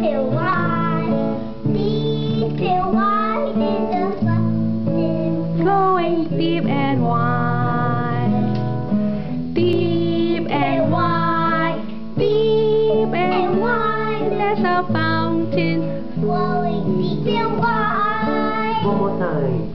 and wide, deep and wide is the fountain, flowing deep and wide, deep and wide, deep and wide. There's a fountain flowing deep and wide. One more time.